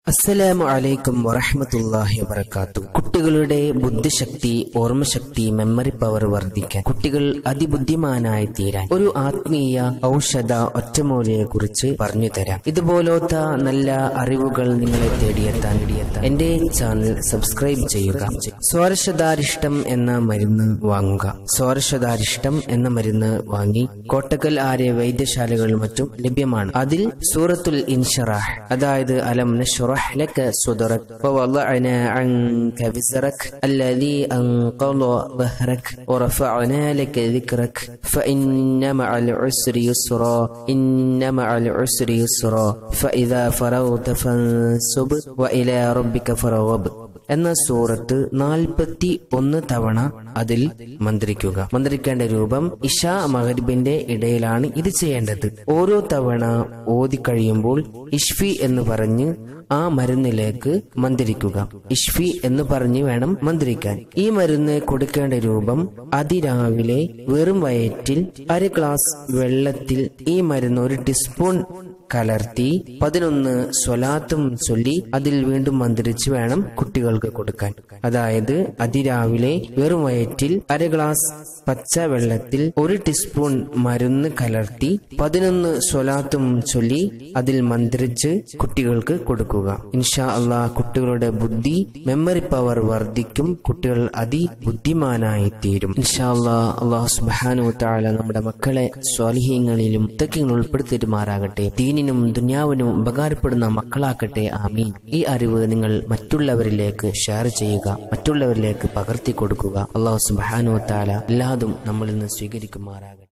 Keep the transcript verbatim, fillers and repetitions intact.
അസ്സലാമു അലൈക്കും വറഹ്മത്തുള്ളാഹി വബറകാതുഹു. കുട്ടികളുടെ ബുദ്ധിശക്തി, ഓർമ്മശക്തി, മെമ്മറി പവർ വർദ്ധിക്കാൻ, കുട്ടികൾ അതിബുദ്ധിമാനായി തീരാൻ ഒരു ആത്മീയ ഔഷധ ഒറ്റമൂലിയെ കുറിച്ച് പറഞ്ഞു തരാം. ഇതുപോലത്തെ നല്ല അറിവുകൾ നിങ്ങളെ തേടിയെത്താൻ എന്റെ ചാനൽ സബ്സ്ക്രൈബ് ചെയ്യുക. സ്വാരശതാരിഷ്ടം എന്ന മരുന്ന് വാങ്ങുക. സ്വാരശതാരിഷ്ടം എന്ന മരുന്ന് വാങ്ങി കോട്ടക്കൽ ആര്യ വൈദ്യശാലകളിൽ മറ്റും ലഭ്യമാണ്. അതിൽ സൂറത്തുൽ ഇൻശിറാഹ്, അതായത് അലം നശ്റഹ് لك صدرك ووضعنا عنك وزرك الذي أنقض ظهرك ورفعنا لك ذكرك فإن مع العسر يسرا إن مع العسر يسرا فإذا فرغت فانصب وإلى ربك فارغب എന്ന സൂറത്ത് നാൽപ്പത്തി ഒന്ന് തവണ അതിൽ മന്ത്രിക്കുക. മന്ത്രിക്കേണ്ട രൂപം ഇശാ മഗ്രിബിന്റെ ഇടയിലാണ് ഇത് ചെയ്യേണ്ടത്. ഓരോ തവണ ഓതി കഴിയുമ്പോൾ ഇഷ്ഫി എന്ന് പറഞ്ഞ് ആ മരുന്നിലേക്ക് മന്ത്രിക്കുക. ഇഷ്ഫി എന്ന് പറഞ്ഞ് വേണം മന്ത്രിക്കാൻ. ഈ മരുന്ന് കൊടുക്കേണ്ട രൂപം അതിരാവിലെ വെറും വയറ്റിൽ അര ഗ്ലാസ് വെള്ളത്തിൽ ഈ മരുന്ന് ഒരു ടീസ്പൂൺ കലർത്തി പതിനൊന്ന് സ്വലാത്തും ചൊല്ലി അതിൽ വീണ്ടും മന്ത്രിച്ച് വേണം കുട്ടികൾക്ക് കൊടുക്കാൻ. അതായത് അതിരാവിലെ വെറും വയറ്റിൽ അര ഗ്ലാസ് പച്ച വെള്ളത്തിൽ ഒരു ടീസ്പൂൺ മരുന്ന് കലർത്തി പതിനൊന്ന് സ്വലാത്തും ചൊല്ലി അതിൽ മന്ത്രിച്ച് കുട്ടികൾക്ക് കൊടുക്കുക. ഇൻഷാ അള്ളാഹ് കുട്ടികളുടെ ബുദ്ധി, മെമ്മറി പവർ വർദ്ധിക്കും. കുട്ടികൾ അതിബുദ്ധിമാനായി തീരും. ഇൻഷാ അള്ളാഹ് അള്ളാഹു സുബ്ഹാനഹു വ തആല നമ്മുടെ മക്കളെ സ്വാലിഹീങ്ങളിലും മുത്തഖീങ്ങളിൽ ഉൾപ്പെടുത്തിമാറാകട്ടെ. ദീനിനും ദുനിയാവിനും ഉപകാരപ്പെടുന്ന മക്കളാക്കട്ടെ. ആമീൻ. ഈ അറിവ് നിങ്ങൾ മറ്റുള്ളവരിലേക്ക് ഷെയർ ചെയ്യുക, മറ്റുള്ളവരിലേക്ക് പകർത്തി കൊടുക്കുക. അള്ളാഹു സുബ്ഹാനഹു വ തആല എല്ലാതും നമ്മളിൽ നിന്ന് സ്വീകരിക്കുമാറാകട്ടെ.